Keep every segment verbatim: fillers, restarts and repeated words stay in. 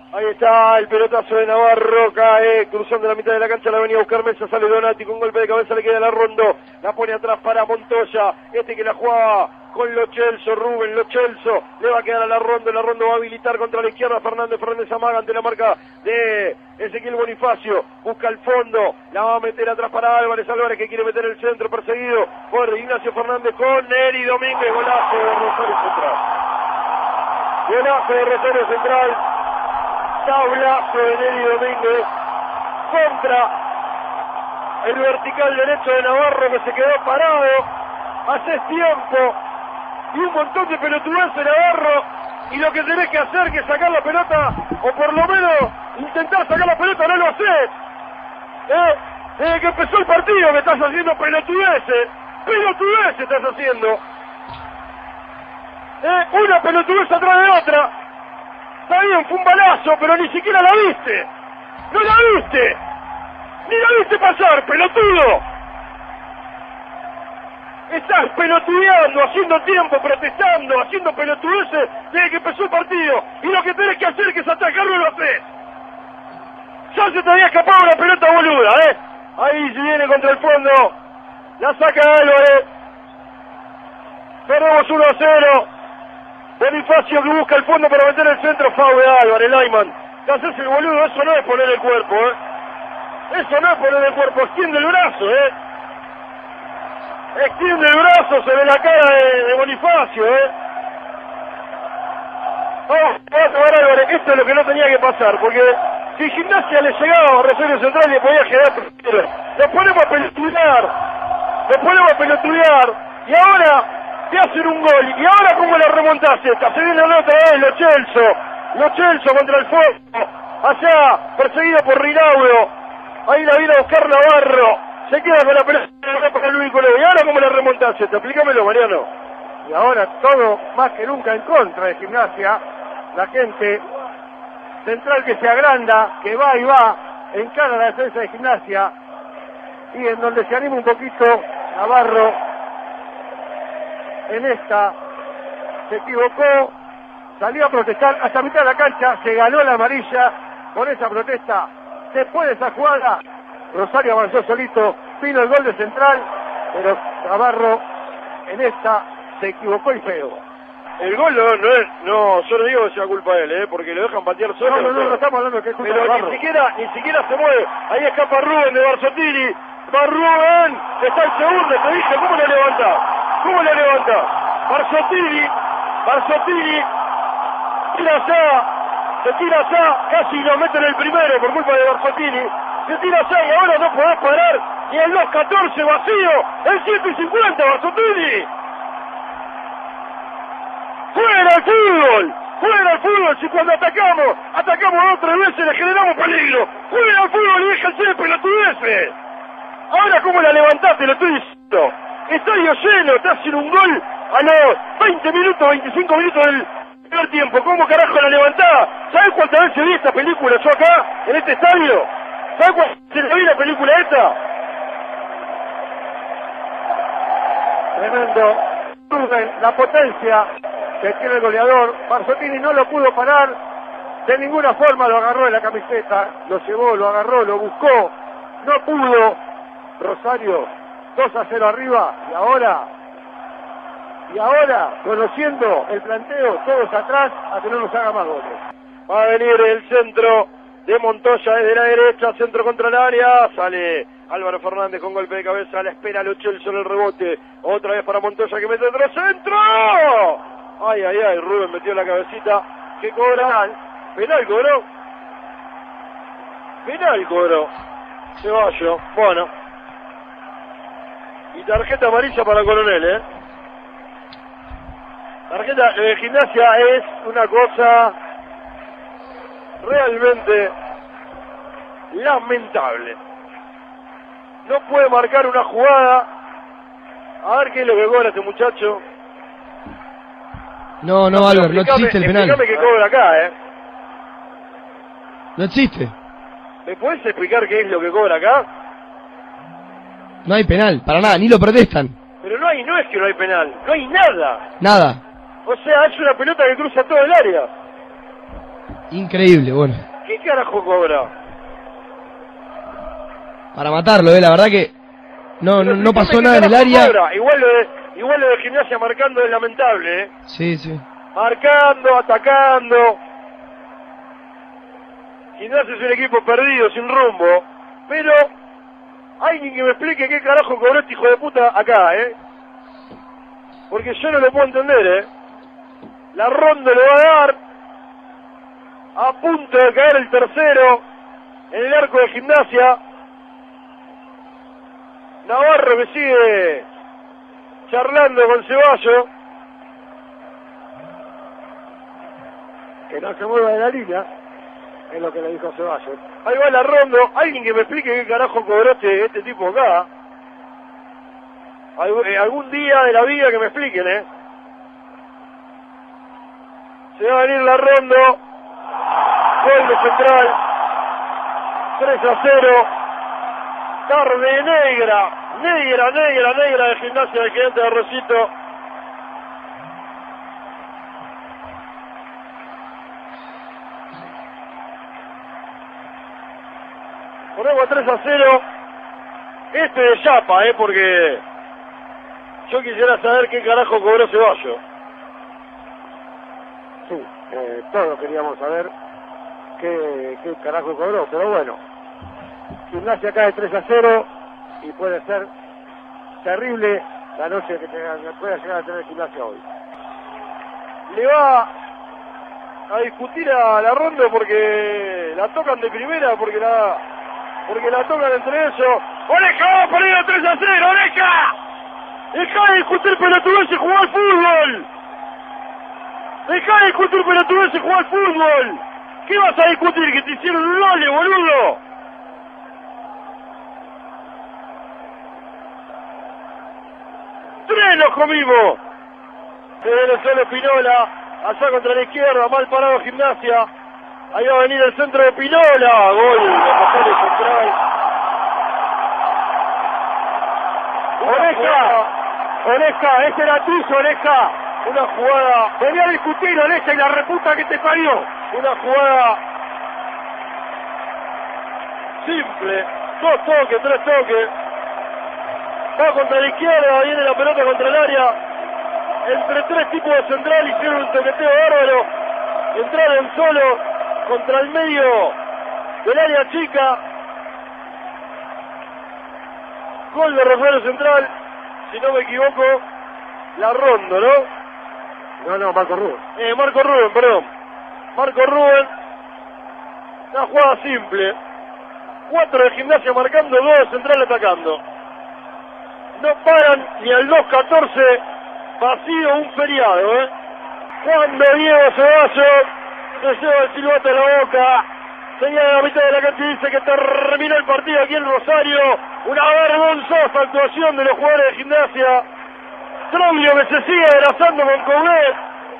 Ahí está el pelotazo de Navarro, cae cruzando la mitad de la cancha, la venía a buscar Mesa, sale Donati con golpe de cabeza, le queda la Rondo, la pone atrás para Montoya, este que la jugaba con Lo Celso, Rubén Lo Celso, le va a quedar a la Rondo, la Rondo va a habilitar contra la izquierda, Fernández, Fernández amaga ante la marca de Ezequiel Bonifacio, busca el fondo, la va a meter atrás para Álvarez, Álvarez que quiere meter el centro, perseguido por Ignacio Fernández con Neri Domínguez, golazo de Rosario Central, golazo de Rosario Central, tablazo de Neri Domínguez contra el vertical derecho de Navarro que se quedó parado hace tiempo y un montón de pelotudeces de Navarro, y lo que tenés que hacer que es sacar la pelota, o por lo menos intentar sacar la pelota, no lo haces. ¿Eh? Desde que empezó el partido me estás haciendo pelotudeces, pelotudeces estás haciendo. ¿Eh? Una pelotudez atrás de otra. Está bien, fue un balazo, pero ni siquiera la viste. ¡No la viste! ¡Ni la viste pasar, pelotudo! Estás pelotudeando, haciendo tiempo, protestando, haciendo pelotudeces desde que empezó el partido. Y lo que tenés que hacer es que atacarlo lo haces. Ya se te había escapado una pelota boluda, ¿eh? Ahí se viene contra el fondo. La saca Álvarez. Perdemos uno a cero. Bonifacio que busca el fondo para meter el centro, foul de Álvarez, Lyman. Que hacerse el boludo, eso no es poner el cuerpo, ¿eh? Eso no es poner el cuerpo, extiende el brazo, ¿eh? Extiende el brazo sobre la cara de, de Bonifacio, ¿eh? Vamos, vamos a tomar Álvarez, esto es lo que no tenía que pasar, porque si Gimnasia le llegaba a Rosario Central y le podía quedar primero, nos ponemos a pelotudear, nos ponemos a pelotudear, y ahora te hacen un gol, y ahora cómo la remontás esta, se viene otra vez Lo Celso, Lo Celso contra el fuego, allá, perseguido por Rinaudo, ahí la viene a buscar Navarro, se queda con la pelota para Luis Coleo, y ahora cómo la remontás esta, explícamelo, Mariano. Y ahora todo más que nunca en contra de Gimnasia, la gente Central que se agranda, que va y va, encara la defensa de Gimnasia, y en donde se anima un poquito Navarro, en esta se equivocó, salió a protestar hasta mitad de la cancha, se ganó la amarilla con esa protesta. Después de esa jugada, Rosario avanzó solito, vino el gol de Central, pero Navarro en esta se equivocó y feo. El gol no, no es, no, yo no digo que sea culpa de él, ¿eh? Porque lo dejan patear solo. No, no, no, no estamos hablando de que es culpa de Pero Navarro. ni siquiera, ni siquiera se mueve. Ahí escapa Rubén de Barzottini. Va Rubén, está el segundo, te dije, ¿cómo lo levanta? ¿Cómo lo levanta? Barzottini, Barzottini, tira allá, se tira allá, casi lo mete en el primero por culpa de Barzottini. Se tira allá y ahora no podés parar ni el dos catorce vacío, el siete cincuenta Barzottini. ¡Fuera el fútbol! ¡Fuera el fútbol! Si cuando atacamos, atacamos dos o tres veces le generamos peligro. ¡Fuera el fútbol y déjense de pelotudeces! Ahora cómo la levantaste, lo estoy diciendo. Estadio lleno, te hacen un gol a los veinte minutos, veinticinco minutos del primer tiempo. ¿Cómo carajo la levantás? ¿Sabes cuántas veces vi esta película yo acá, en este estadio? ¿Sabes cuántas veces vi la película esta? Tremendo. Rubén, la potencia que tiene el goleador. Barzottini no lo pudo parar de ninguna forma, lo agarró de la camiseta, lo llevó, lo agarró, lo buscó, no pudo. Rosario dos a cero arriba, y ahora y ahora conociendo el planteo, todos atrás a que no nos haga más goles. Va a venir el centro de Montoya desde la derecha, centro contra el área, sale Álvaro Fernández con golpe de cabeza, la espera Lo Celso en el rebote, otra vez para Montoya que mete otro centro. Ay, ay, ay, Rubén metió la cabecita, que cobra. Penal, penal cobró. Penal cobró. Ceballo, bueno. Y tarjeta amarilla para Coronel, ¿eh? Tarjeta de Gimnasia es una cosa realmente lamentable. No puede marcar una jugada. A ver qué es lo que cobra este muchacho. No, no, Álvaro, no existe el penal. Explícame qué cobra acá, ¿eh? No existe. ¿Me puedes explicar qué es lo que cobra acá? No hay penal, para nada, ni lo protestan. Pero no hay, no es que no hay penal, no hay nada. Nada. O sea, es una pelota que cruza todo el área. Increíble, bueno. ¿Qué carajo cobra? Para matarlo, eh, la verdad que no, no, no pasó nada en el área. Cobra. Igual lo de, igual lo de Gimnasia marcando es lamentable, ¿eh? Sí, sí. Marcando, atacando. Gimnasia es un equipo perdido, sin rumbo. Pero alguien que me explique qué carajo cobró este hijo de puta acá, ¿eh? Porque yo no lo puedo entender, ¿eh? La ronda le va a dar a punto de caer el tercero en el arco de Gimnasia. Navarro que sigue charlando con Ceballos. Que no se mueva de la línea, es lo que le dijo Ceballos. Ahí va la ronda. Alguien que me explique qué carajo cobró este, este tipo acá. Alg eh, algún día de la vida que me expliquen, ¿eh? Se va a venir la ronda. Gol de Central. tres a cero. Tarde negra. Negra, negra, negra de Gimnasia del Gigante de Rosito. Ponemos tres a cero. Este de chapa, eh, porque yo quisiera saber qué carajo cobró Ceballos. Sí, eh, todos queríamos saber qué, qué carajo cobró, pero bueno. Gimnasia cae tres a cero y puede ser terrible la noche que, tenga, que pueda llegar a tener Gimnasia hoy. Le va a discutir a la ronda porque la tocan de primera, porque la porque la tocan entre ellos. ¡Oreja va a poner a tres a cero! ¡Oreja! ¡Deja de discutir pelotudeces y jugar al fútbol! ¡Deja de discutir pelotudeces y jugar al fútbol! ¿Qué vas a discutir? ¿Que te hicieron un lole, boludo? ¡Tres nos comimos! Se viene solo Pinola, allá contra la izquierda, mal parado Gimnasia. Ahí va a venir el centro de Pinola. Gol, la pasada de Central. ¡Oreja! ¡Oreja! ¡Ese era tuyo, Oreja! Una jugada, venía a discutir, Oreja, y la reputa que te parió. Una jugada simple. Dos toques, tres toques. Va contra la izquierda, viene la pelota contra el área. Entre tres tipos de Central hicieron un toqueteo bárbaro. Entraron solo contra el medio del área chica. Gol de Rosario Central, si no me equivoco, la ronda, ¿no? No, no, Marco Rubén. Eh, Marco Rubén, perdón. Marco Rubén. Una jugada simple. Cuatro de Gimnasia marcando, dos de Central atacando. No paran ni al dos catorce. Vacío, un feriado, ¿eh? Cuando Diego Ceballos se lleva el silbato de la boca, señala la mitad de la cancha y dice que terminó el partido aquí en Rosario. Una vergonzosa actuación de los jugadores de Gimnasia. Troglio que se sigue abrazando con Coudet.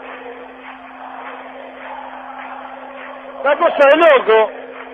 Una cosa de loco.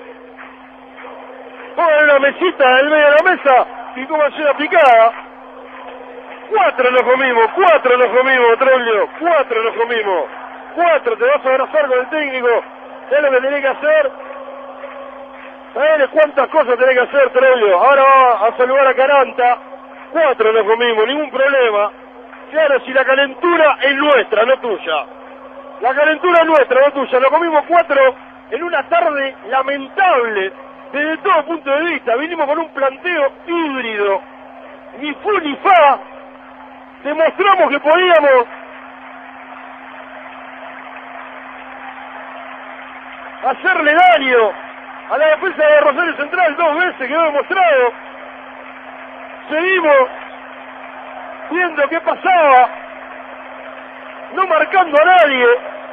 Pongan una mesita en el medio de la mesa y cómo hace una picada. Cuatro nos comimos, cuatro nos comimos, Troglio, cuatro nos comimos. Cuatro, te vas a abrazar con el técnico. ¿Sabes lo que tenés que hacer? ¿Sabes cuántas cosas tenés que hacer, Troglio? Ahora va a saludar a Caranta. Cuatro nos comimos, ningún problema. Claro, si la calentura es nuestra, no tuya. La calentura es nuestra, no tuya. Lo comimos cuatro en una tarde lamentable desde todo punto de vista. Vinimos con un planteo híbrido. Ni fu ni fa. Demostramos que podíamos hacerle daño a la defensa de Rosario Central dos veces, quedó demostrado. Seguimos viendo qué pasaba, no marcando a nadie,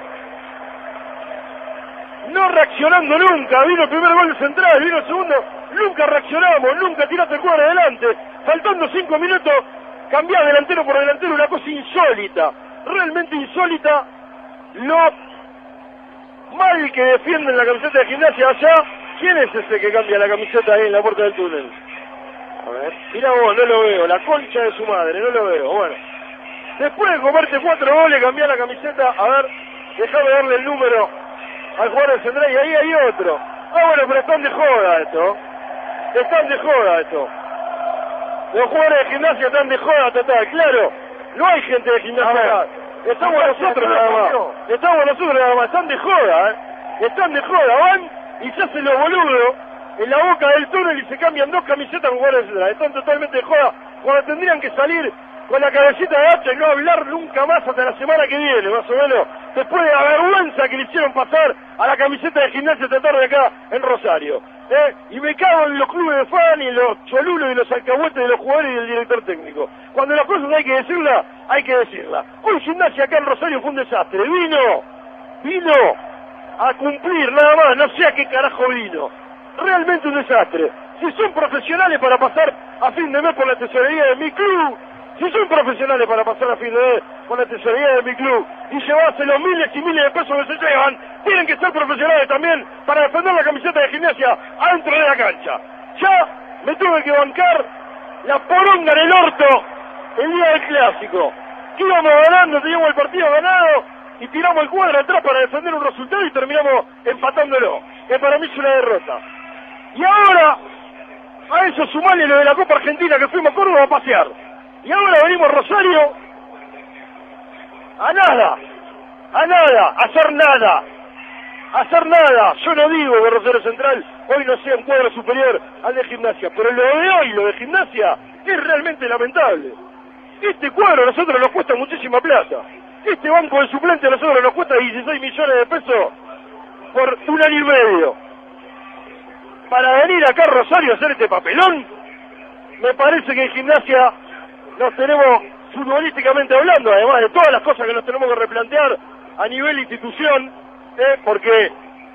no reaccionando nunca. Vino el primer gol de Central, vino el segundo, nunca reaccionamos, nunca tiraste el cuadro adelante. Faltando cinco minutos, cambiar delantero por delantero, una cosa insólita, realmente insólita. Lo mal que defienden la camiseta de Gimnasia allá. ¿Quién es ese que cambia la camiseta ahí en la puerta del túnel? A ver, mira vos, no lo veo, la concha de su madre, no lo veo. Bueno, después de comerte cuatro goles, cambiar la camiseta. A ver, déjame darle el número al jugador del Central y ahí hay otro. Ah, bueno, pero están de joda esto. Están de joda esto. Los jugadores de Gimnasia están de joda total, claro. No hay gente de Gimnasia acá. Estamos nosotros nada más. Estamos nosotros nada más. Están de joda, ¿eh? Están de joda. Van y se hacen los boludos en la boca del túnel y se cambian dos camisetas con jugadores de Central. Están totalmente de joda cuando tendrían que salir con la cabecita de hacha y no hablar nunca más hasta la semana que viene, más o menos, después de la vergüenza que le hicieron pasar a la camiseta de Gimnasia esta tarde acá en Rosario. ¿Eh? Y me cago en los clubes de fan y en los cholulos y los alcahuetes de los jugadores y del director técnico. Cuando las cosas hay que decirlas, hay que decirlas. Hoy Gimnasia acá en Rosario fue un desastre. Vino, vino a cumplir nada más, no sé a qué carajo vino. Realmente un desastre. Si son profesionales para pasar a fin de mes por la tesorería de mi club, si son profesionales para pasar a fin de mes por la tesorería de mi club y llevarse los miles y miles de pesos que se llevan, tienen que ser profesionales también para defender la camiseta de Gimnasia adentro de la cancha. Ya me tuve que bancar la poronga en el orto el día del clásico. Que íbamos ganando, teníamos el partido ganado y tiramos el cuadro atrás para defender un resultado y terminamos empatándolo, que para mí es una derrota. Y ahora, a eso sumarle lo de la Copa Argentina que fuimos a Córdoba a pasear. Y ahora venimos a Rosario a nada, a nada, a hacer nada, a hacer nada. Yo no digo que Rosario Central hoy no sea un cuadro superior al de Gimnasia, pero lo de hoy, lo de Gimnasia, es realmente lamentable. Este cuadro a nosotros nos cuesta muchísima plata. Este banco de suplente a nosotros nos cuesta dieciséis millones de pesos por un año y medio. Para venir acá a Rosario a hacer este papelón, me parece que en Gimnasia nos tenemos, futbolísticamente hablando, además de todas las cosas que nos tenemos que replantear a nivel institución, eh, porque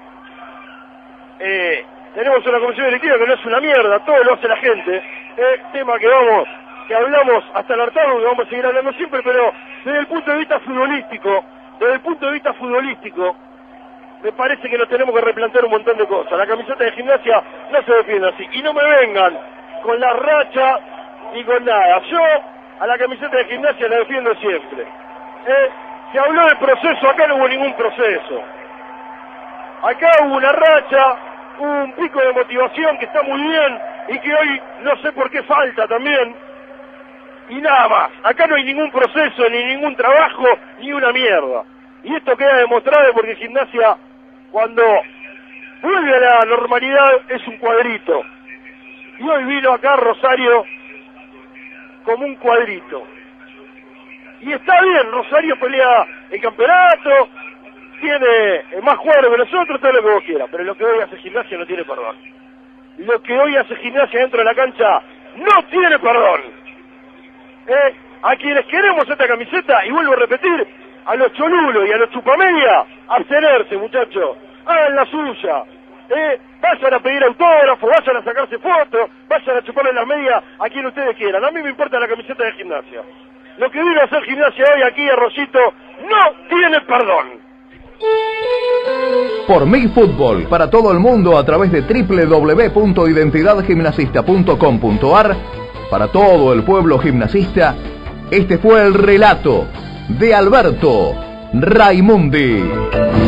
eh, tenemos una comisión directiva que no es una mierda, todo lo hace la gente, eh, tema que vamos, que hablamos hasta el hartazgo, que vamos a seguir hablando siempre, pero desde el punto de vista futbolístico, desde el punto de vista futbolístico, me parece que nos tenemos que replantear un montón de cosas. La camiseta de Gimnasia no se defiende así, y no me vengan con la racha ni con nada. Yo a la camiseta de Gimnasia la defiendo siempre. Eh, se habló de proceso, acá no hubo ningún proceso. Acá hubo una racha, hubo un pico de motivación que está muy bien y que hoy no sé por qué falta también. Y nada más, acá no hay ningún proceso, ni ningún trabajo, ni una mierda. Y esto queda demostrado porque Gimnasia, cuando vuelve a la normalidad, es un cuadrito. Y hoy vino acá a Rosario como un cuadrito. Y está bien, Rosario pelea el campeonato, tiene más cuadros que nosotros, todo lo que vos quieras, pero lo que hoy hace Gimnasia no tiene perdón. Lo que hoy hace Gimnasia dentro de la cancha no tiene perdón. Eh, a quienes queremos esta camiseta, y vuelvo a repetir, a los cholulos y a los chupamedia, abstenerse, muchachos, hagan la suya. Eh, vayan a pedir autógrafo, vayan a sacarse fotos, vayan a chuparle las medias a quien ustedes quieran. A mí me importa la camiseta de Gimnasia. Lo que vino a hacer Gimnasia hoy aquí, Arroyito, no tiene perdón. Por Mi Fútbol, para todo el mundo a través de doble u doble u doble u punto identidad gimnasista punto com punto ar, para todo el pueblo gimnasista, este fue el relato de Alberto Raimundi.